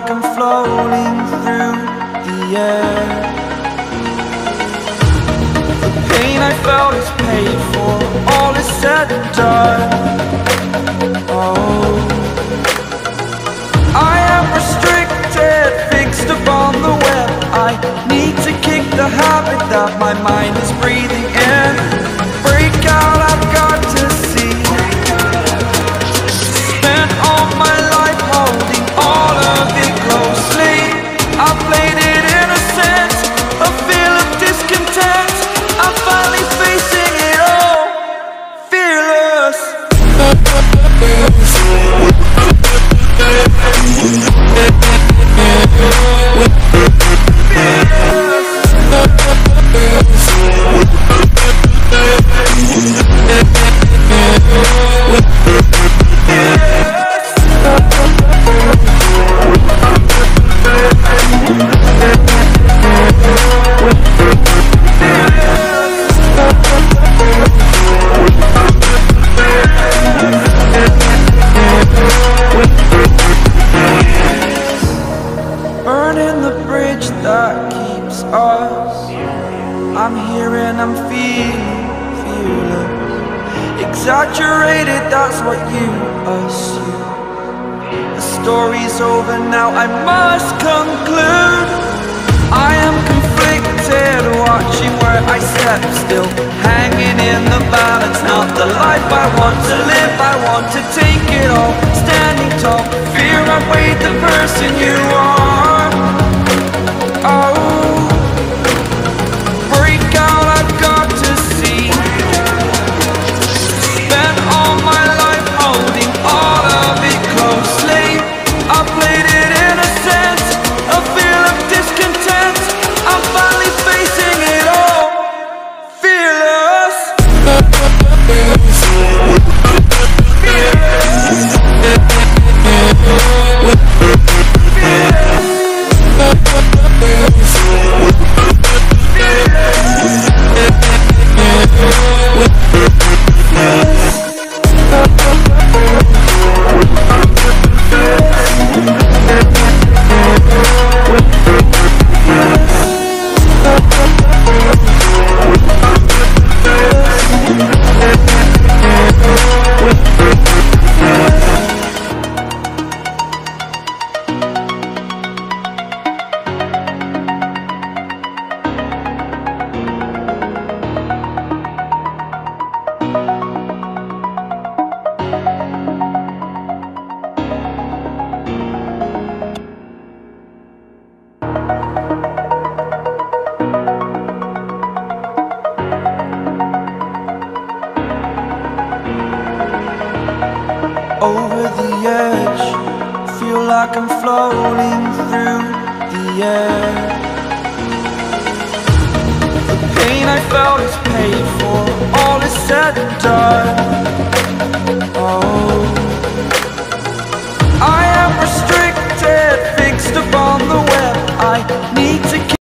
like I'm floating through the air. The pain I felt is paid for, all is said and done. Oh, I am restricted, fixed upon the web. I need to kick the habit that my mind is breathing in. Break out, I've got to see. Spent all my life holding all of it closely. I played it innocent, a feel of discontent. I'm finally facing it all, fearless. Burning the bridge that keeps us. I'm here and I'm feeling fearless. Exaggerated, that's what you assume. The story's over now, I must conclude. I am conflicted, watching where I step still, hanging in the balance. Not the life I want to live, I want to take it all. Standing tall, fear outweighed the person you are. Oh, break out, I've got to see. Spent all my life holding all of it closely. I played it innocent, a feel of discontent. I'm finally facing it all, fearless. Over the edge, feel like I'm floating through the air. The pain I felt is paid for, all is said and done.